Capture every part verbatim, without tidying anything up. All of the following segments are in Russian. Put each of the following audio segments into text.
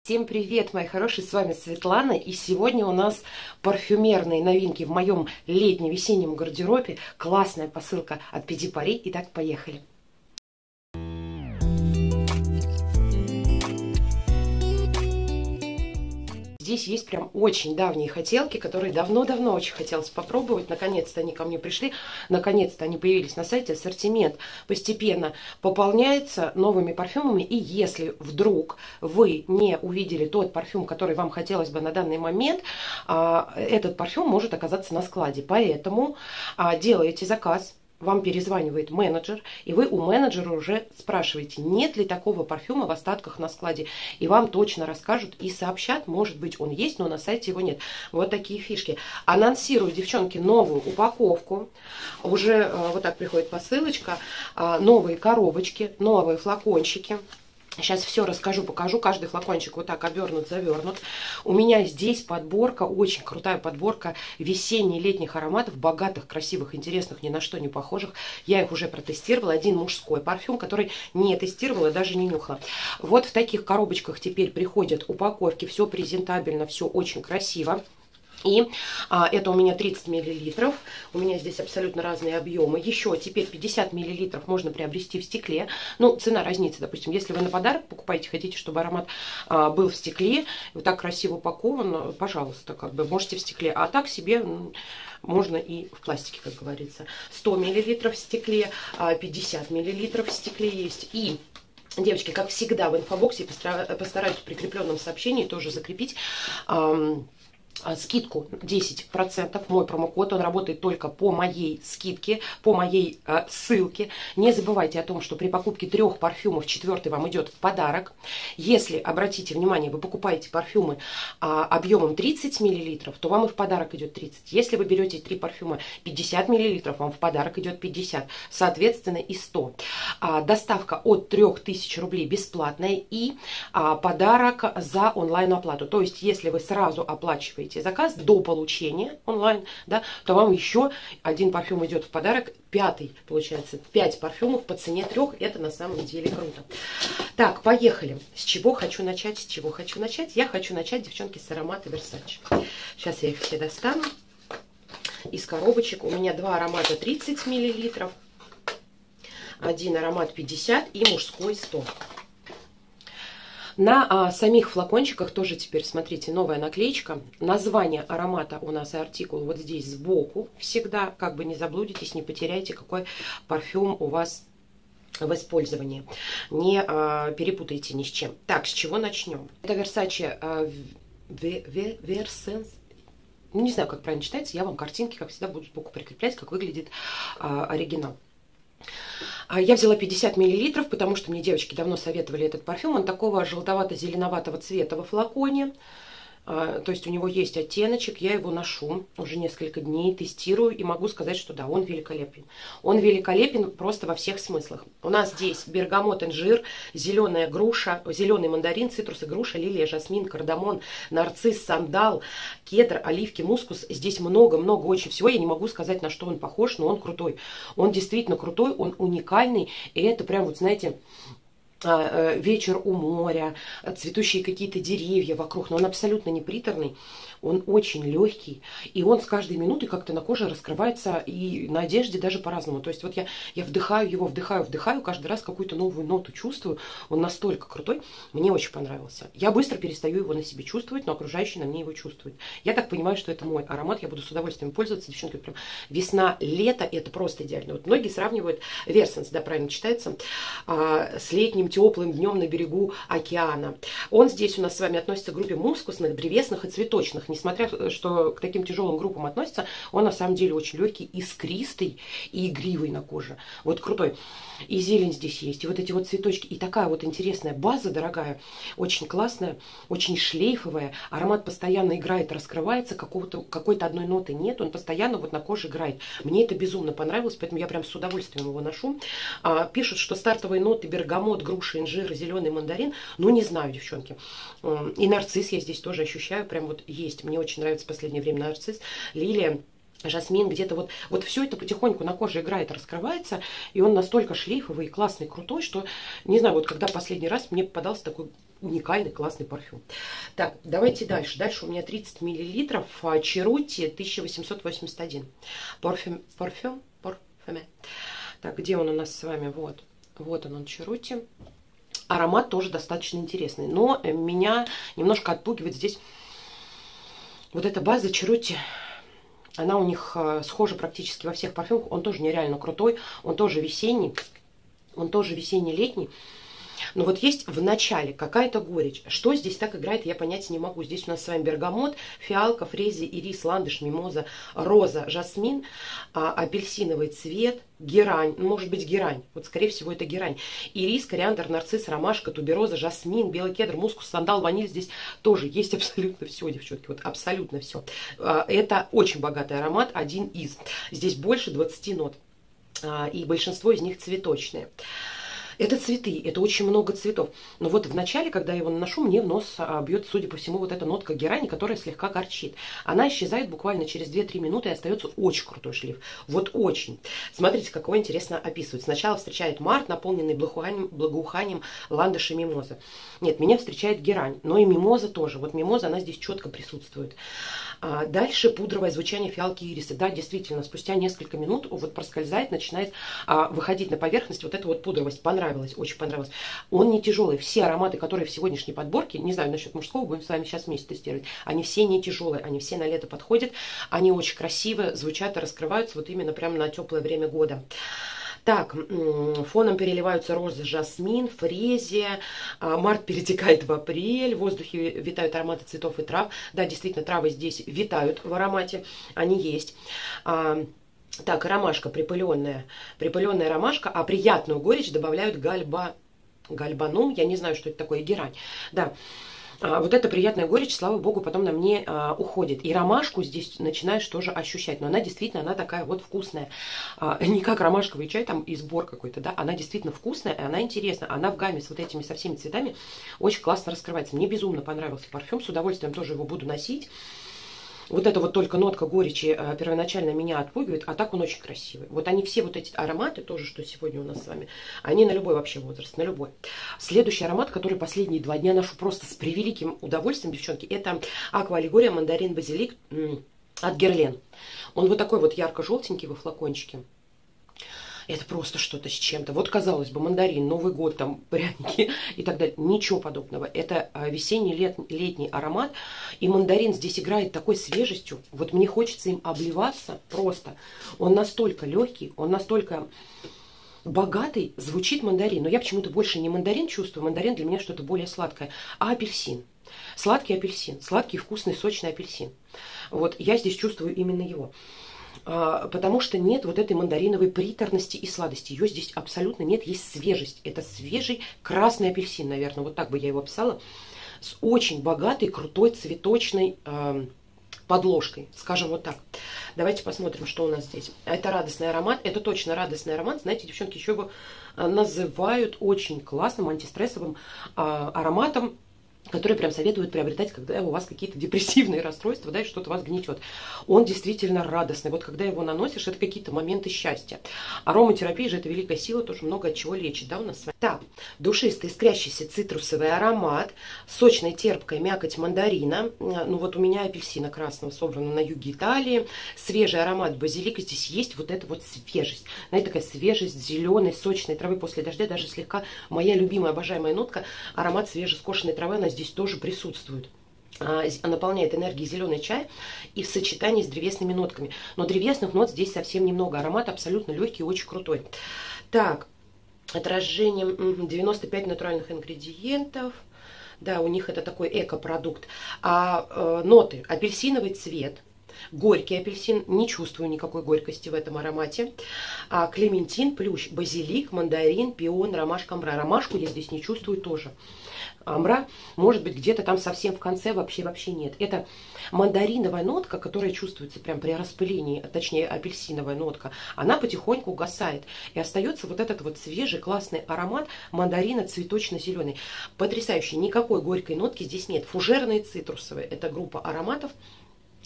Всем привет, мои хорошие, с вами Светлана, и сегодня у нас парфюмерные новинки в моем летне-весеннем гардеробе. Классная посылка от Пяди Пари. Итак, поехали. Здесь есть прям очень давние хотелки, которые давно-давно очень хотелось попробовать. Наконец-то они ко мне пришли, наконец-то они появились на сайте. Ассортимент постепенно пополняется новыми парфюмами. И если вдруг вы не увидели тот парфюм, который вам хотелось бы на данный момент, этот парфюм может оказаться на складе. Поэтому делаете заказ. Вам перезванивает менеджер, и вы у менеджера уже спрашиваете, нет ли такого парфюма в остатках на складе. И вам точно расскажут и сообщат, может быть, он есть, но на сайте его нет. Вот такие фишки. Анонсирую, девчонки, новую упаковку. Уже вот так приходит посылочка. Новые коробочки, новые флакончики. Сейчас все расскажу, покажу. Каждый флакончик вот так обернут, завернут. У меня здесь подборка, очень крутая подборка весенне-летних ароматов, богатых, красивых, интересных, ни на что не похожих. Я их уже протестировала. Один мужской парфюм, который не тестировала, даже не нюхала. Вот в таких коробочках теперь приходят упаковки. Все презентабельно, все очень красиво. И а, это у меня тридцать миллилитров. У меня здесь абсолютно разные объемы. Еще теперь пятьдесят миллилитров можно приобрести в стекле. Ну, цена разница, допустим, если вы на подарок покупаете, хотите, чтобы аромат а, был в стекле, вот так красиво упакован, пожалуйста, как бы можете в стекле. А так себе можно и в пластике, как говорится. сто миллилитров в стекле, пятьдесят миллилитров в стекле есть. И девочки, как всегда, в инфобоксе постараюсь в прикрепленном сообщении тоже закрепить скидку десять процентов, мой промокод, он работает только по моей скидке, по моей э, ссылке. Не забывайте о том, что при покупке трех парфюмов четвертый вам идет в подарок. Если, обратите внимание, вы покупаете парфюмы э, объемом тридцать миллилитров, то вам и в подарок идет тридцать. Если вы берете три парфюма пятьдесят миллилитров, вам в подарок идет пятьдесят, соответственно и сто. А, доставка от трёх тысяч рублей бесплатная и а, подарок за онлайн-оплату. То есть, если вы сразу оплачиваете заказ до получения онлайн, да, то вам еще один парфюм идет в подарок, пятый, получается, пять парфюмов по цене трех, это на самом деле круто. Так, поехали. С чего хочу начать, с чего хочу начать? Я хочу начать, девчонки, с аромата Versace. Сейчас я их все достану из коробочек. У меня два аромата тридцать миллилитров, один аромат пятьдесят и мужской сто. На а, самих флакончиках тоже теперь, смотрите, новая наклеечка. Название аромата у нас и артикул вот здесь сбоку всегда. Как бы не заблудитесь, не потеряйте, какой парфюм у вас в использовании. Не а, перепутайте ни с чем. Так, с чего начнем? Это Versace а, Versense. Не знаю, как правильно читается. Я вам картинки, как всегда, буду сбоку прикреплять, как выглядит а, оригинал. Я взяла пятьдесят миллилитров, потому что мне девочки давно советовали этот парфюм. Он такого желтовато-зеленоватого цвета во флаконе. То есть у него есть оттеночек, я его ношу уже несколько дней, тестирую и могу сказать, что да, он великолепен. Он великолепен просто во всех смыслах. У нас здесь бергамот, инжир, зеленая груша, зеленый мандарин, цитрус и груша, лилия, жасмин, кардамон, нарцисс, сандал, кедр, оливки, мускус. Здесь много-много очень всего. Я не могу сказать, на что он похож, но он крутой. Он действительно крутой, он уникальный. И это прям, вот знаете, вечер у моря, цветущие какие-то деревья вокруг, но он абсолютно не приторный, он очень легкий, и он с каждой минутой как-то на коже раскрывается, и на одежде даже по-разному. То есть вот я, я вдыхаю его, вдыхаю, вдыхаю, каждый раз какую-то новую ноту чувствую, он настолько крутой, мне очень понравился. Я быстро перестаю его на себе чувствовать, но окружающие на мне его чувствуют. Я так понимаю, что это мой аромат, я буду с удовольствием пользоваться, девчонки, прям весна, лето, это просто идеально. Вот многие сравнивают Versense, да, правильно читается, с летним теплым днем на берегу океана. Он здесь у нас с вами относится к группе мускусных, древесных и цветочных. Несмотря что к таким тяжелым группам относится, он на самом деле очень легкий, искристый и игривый на коже. Вот крутой. И зелень здесь есть, и вот эти вот цветочки. И такая вот интересная база, дорогая, очень классная, очень шлейфовая. Аромат постоянно играет, раскрывается, какого-то, какой-то одной ноты нет, он постоянно вот на коже играет. Мне это безумно понравилось, поэтому я прям с удовольствием его ношу. А, пишут, что стартовые ноты бергамот, груша, инжир, зеленый мандарин. Ну, не знаю, девчонки. И нарцисс я здесь тоже ощущаю, прям вот есть. Мне очень нравится в последнее время нарцисс. Лилия, жасмин, где-то вот, вот все это потихоньку на коже играет, раскрывается, и он настолько шлейфовый, классный, крутой, что, не знаю, вот когда последний раз мне попадался такой уникальный, классный парфюм. Так, давайте дальше. Дальше у меня тридцать миллилитров Черути тысяча восемьсот восемьдесят один. Парфюм, парфюм, парфюме. Так, где он у нас с вами? Вот, вот он, он Черути. Аромат тоже достаточно интересный, но меня немножко отпугивает здесь вот эта база Черути. Она у них э, схожа практически во всех парфюмах. Он тоже нереально крутой. Он тоже весенний. Он тоже весенний-летний. Но вот есть в начале какая-то горечь. Что здесь так играет, я понять не могу. Здесь у нас с вами бергамот, фиалка, фрезия, ирис, ландыш, мимоза, роза, жасмин, а, апельсиновый цвет, герань. Может быть герань. Вот скорее всего это герань. Ирис, кориандр, нарцисс, ромашка, тубероза, жасмин, белый кедр, мускус, сандал, ваниль. Здесь тоже есть абсолютно все, девчонки. Вот абсолютно все. Это очень богатый аромат. Один из. Здесь больше двадцати нот. И большинство из них цветочные. Это цветы, это очень много цветов. Но вот в начале, когда я его наношу, мне в нос а, бьет, судя по всему, вот эта нотка герани, которая слегка горчит. Она исчезает буквально через две-три минуты и остается очень крутой шлейф. Вот очень. Смотрите, какой интересно описывает. Сначала встречает март, наполненный благоуханием, благоуханием ландыша мимоза. Нет, меня встречает герань, но и мимоза тоже. Вот мимоза, она здесь четко присутствует. А дальше пудровое звучание фиалки и ириса. Да, действительно, спустя несколько минут вот проскользает, начинает а, выходить на поверхность вот эта вот пудровость. Понравилось. Очень понравилось. Он не тяжелый. Все ароматы, которые в сегодняшней подборке, не знаю насчет мужского, будем с вами сейчас вместе тестировать, они все не тяжелые, они все на лето подходят, они очень красиво звучат и раскрываются вот именно прямо на теплое время года. Так, фоном переливаются розы, жасмин, фрезия, март перетекает в апрель, в воздухе витают ароматы цветов и трав. Да, действительно, травы здесь витают в аромате, они есть. Так, ромашка припыленная, припыленная ромашка, а приятную горечь добавляют гальба, гальбанум, я не знаю, что это такое, герань. Да, а, вот эта приятная горечь, слава богу, потом на мне а, уходит. И ромашку здесь начинаешь тоже ощущать, но она действительно, она такая вот вкусная. А, не как ромашковый чай, там и сбор какой-то, да, она действительно вкусная, и она интересная. Она в гамме с вот этими со всеми цветами очень классно раскрывается. Мне безумно понравился парфюм, с удовольствием тоже его буду носить. Вот эта вот только нотка горечи э, первоначально меня отпугивает, а так он очень красивый. Вот они все вот эти ароматы, тоже, что сегодня у нас с вами, они на любой вообще возраст, на любой. Следующий аромат, который последние два дня ношу просто с превеликим удовольствием, девчонки, это Аква Аллегория Мандарин Базилик от Герлен. Он вот такой вот ярко-желтенький во флакончике. Это просто что-то с чем-то. Вот, казалось бы, мандарин, Новый год, там, пряники и так далее. Ничего подобного. Это весенний, лет, летний аромат. И мандарин здесь играет такой свежестью. Вот мне хочется им обливаться просто. Он настолько легкий, он настолько богатый, звучит мандарин. Но я почему-то больше не мандарин чувствую. Мандарин для меня что-то более сладкое. А апельсин. Сладкий апельсин. Сладкий, вкусный, сочный апельсин. Вот я здесь чувствую именно его. Потому что нет вот этой мандариновой приторности и сладости. Ее здесь абсолютно нет, есть свежесть. Это свежий красный апельсин, наверное, вот так бы я его описала. С очень богатой, крутой, цветочной э, подложкой, скажем вот так. Давайте посмотрим, что у нас здесь. Это радостный аромат, это точно радостный аромат. Знаете, девчонки, еще его называют очень классным антистрессовым э, ароматом, который прям советуют приобретать, когда у вас какие-то депрессивные расстройства, да, и что-то вас гнетет. Он действительно радостный. Вот когда его наносишь, это какие-то моменты счастья. Ароматерапия же это великая сила, тоже много от чего лечит, да, у нас с вами. Так, душистый, искрящийся цитрусовый аромат, сочная, терпкая мякоть мандарина. Ну вот у меня апельсина красного собрана на юге Италии. Свежий аромат базилика. Здесь есть вот эта вот свежесть. Знаете, такая свежесть зеленой, сочной травы после дождя, даже слегка моя любимая, обожаемая нотка, аромат свежескошенной травы, она здесь тоже присутствует. Наполняет энергией зеленый чай и в сочетании с древесными нотками. Но древесных нот здесь совсем немного. Аромат абсолютно легкий и очень крутой. Так, отражением девяносто пять натуральных ингредиентов. Да, у них это такой эко-продукт. А э, ноты: апельсиновый цвет, горький апельсин, не чувствую никакой горькости в этом аромате. А, клементин, плющ, базилик, мандарин, пион, ромашка, амбра. Ромашку я здесь не чувствую тоже. Амбра, может быть, где-то там совсем в конце вообще вообще нет. Это мандариновая нотка, которая чувствуется прям при распылении, точнее апельсиновая нотка, она потихоньку угасает. И остается вот этот вот свежий классный аромат мандарина цветочно-зеленый. Потрясающий, никакой горькой нотки здесь нет. Фужерные цитрусовые, это группа ароматов.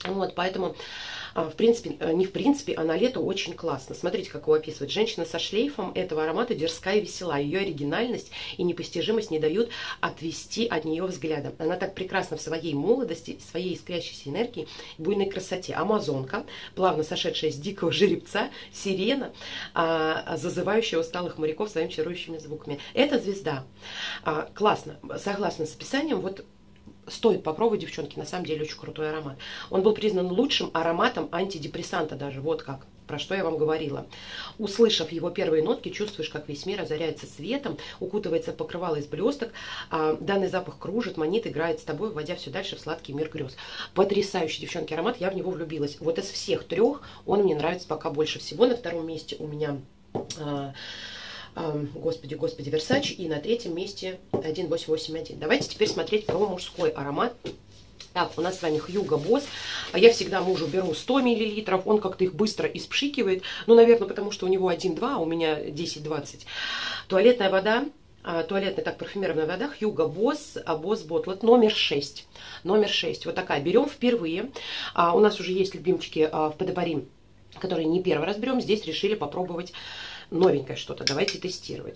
Вот, поэтому, в принципе, не в принципе, а на лето очень классно. Смотрите, как его описывает. Женщина со шлейфом этого аромата дерзкая и весела. Ее оригинальность и непостижимость не дают отвести от нее взгляда. Она так прекрасна в своей молодости, своей искрящейся энергии, буйной красоте. Амазонка, плавно сошедшая с дикого жеребца, сирена, а, зазывающая усталых моряков своими чарующими звуками. Это звезда. А, классно. Согласно с описанием, вот... Стоит попробовать, девчонки, на самом деле очень крутой аромат. Он был признан лучшим ароматом антидепрессанта даже, вот как, про что я вам говорила. Услышав его первые нотки, чувствуешь, как весь мир озаряется светом, укутывается в покрывало из блесток, а данный запах кружит, манит, играет с тобой, вводя все дальше в сладкий мир грез. Потрясающий, девчонки, аромат, я в него влюбилась. Вот из всех трех он мне нравится пока больше всего. На втором месте у меня... А, Господи, господи, Versace. И на третьем месте один восемь восемь один. Давайте теперь смотреть про мужской аромат. Так, у нас с вами Hugo Boss. Я всегда мужу беру сто миллилитров. Он как-то их быстро испшикивает. Ну, наверное, потому что у него один-два, а у меня десять-двадцать. Туалетная вода. Туалетная, так, парфюмированная вода. Hugo Boss, Boss Bottled номер шесть. Номер шесть. Вот такая. Берем впервые. У нас уже есть любимчики в Подобари, которые не первый раз берем. Здесь решили попробовать новенькое что-то. Давайте тестировать.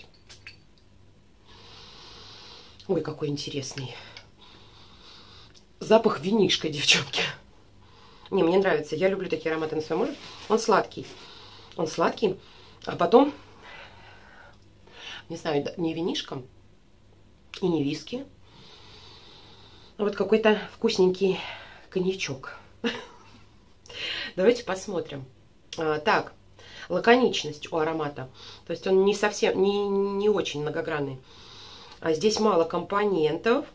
Ой, какой интересный. Запах винишка, девчонки. Не, мне нравится. Я люблю такие ароматы на своем муже. Он сладкий. Он сладкий. А потом, не знаю, не винишка и не виски. А вот какой-то вкусненький коньячок. Давайте посмотрим. А, так. Лаконичность у аромата. То есть он не совсем, не, не очень многогранный. А здесь мало компонентов.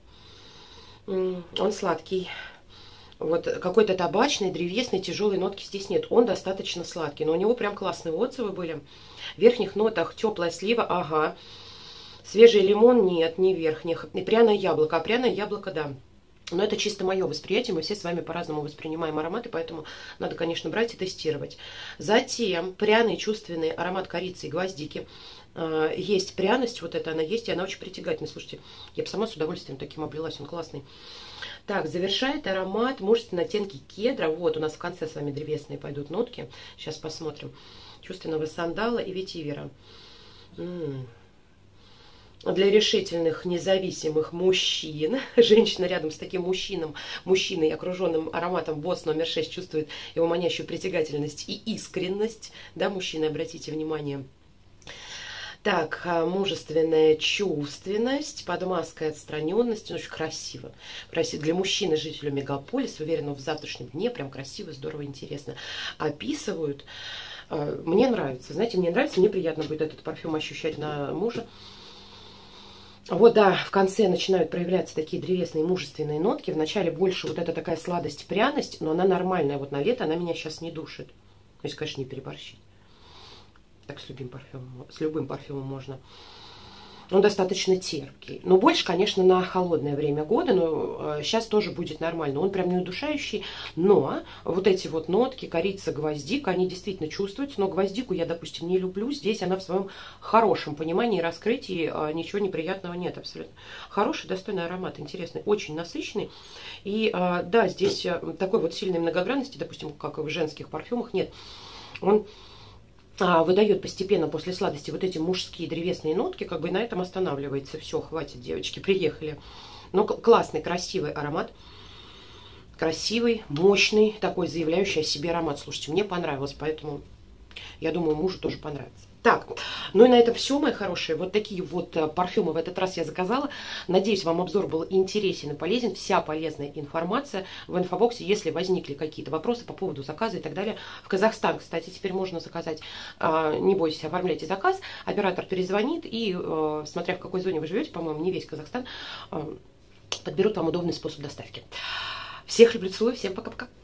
Он сладкий. Вот какой-то табачный, древесный, тяжелой нотки здесь нет. Он достаточно сладкий. Но у него прям классные отзывы были. В верхних нотах теплая слива, ага. Свежий лимон нет, не верхних. И пряное яблоко. А пряное яблоко, да. Но это чисто мое восприятие, мы все с вами по-разному воспринимаем ароматы, поэтому надо, конечно, брать и тестировать. Затем пряный чувственный аромат корицы и гвоздики. Есть пряность, вот это она есть, и она очень притягательная. Слушайте, я бы сама с удовольствием таким облилась, он классный. Так, завершает аромат мужественные оттенки кедра. Вот у нас в конце с вами древесные пойдут нотки. Сейчас посмотрим. Чувственного сандала и ветивера. М-м. Для решительных, независимых мужчин. Женщина рядом с таким мужчином, мужчиной, окруженным ароматом Boss номер шесть, чувствует его манящую притягательность и искренность. Да, мужчины, обратите внимание. Так, мужественная чувственность, под маской отстраненности, очень красиво. Красиво. Для мужчины, жителя мегаполиса, уверенного в завтрашнем дне, прям красиво, здорово, интересно. Описывают. Мне нравится, знаете, мне нравится, мне приятно будет этот парфюм ощущать на мужа. Вот, да, в конце начинают проявляться такие древесные мужественные нотки. Вначале больше вот эта такая сладость, пряность, но она нормальная. Вот на лето она меня сейчас не душит. То есть, конечно, не переборщить. Так с любым парфюмом, с любым парфюмом можно. Он достаточно терпкий. Но больше, конечно, на холодное время года. Но сейчас тоже будет нормально. Он прям не удушающий. Но вот эти вот нотки, корица, гвоздика, они действительно чувствуются. Но гвоздику я, допустим, не люблю. Здесь она в своем хорошем понимании и раскрытии. Ничего неприятного нет абсолютно. Хороший, достойный аромат. Интересный. Очень насыщенный. И да, здесь такой вот сильной многогранности, допустим, как и в женских парфюмах, нет. Он... выдает постепенно после сладости вот эти мужские древесные нотки, как бы на этом останавливается. Все, хватит, девочки, приехали. Ну, классный, красивый аромат. Красивый, мощный, такой заявляющий о себе аромат. Слушайте, мне понравилось, поэтому я думаю, мужу тоже понравится. Так, ну и на этом все, мои хорошие. Вот такие вот парфюмы в этот раз я заказала. Надеюсь, вам обзор был интересен и полезен. Вся полезная информация в инфобоксе. Если возникли какие-то вопросы по поводу заказа и так далее. В Казахстан, кстати, теперь можно заказать. Не бойтесь, оформляйте заказ. Оператор перезвонит и, смотря в какой зоне вы живете, по-моему, не весь Казахстан, подберут вам удобный способ доставки. Всех люблю, целую, всем пока-пока.